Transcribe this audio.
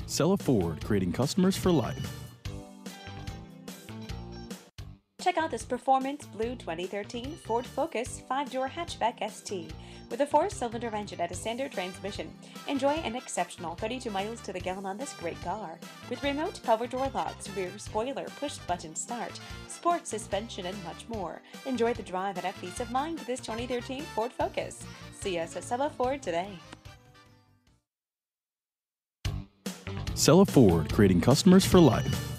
Cella Ford, creating customers for life. Check out this Performance Blue 2013 Ford Focus 5-door hatchback ST with a 4-cylinder engine and a standard transmission. Enjoy an exceptional 32 miles to the gallon on this great car with remote power door locks, rear spoiler, push-button start, sport suspension, and much more. Enjoy the drive and have peace of mind with this 2013 Ford Focus. See us at Cella Ford today. Cella Ford, creating customers for life.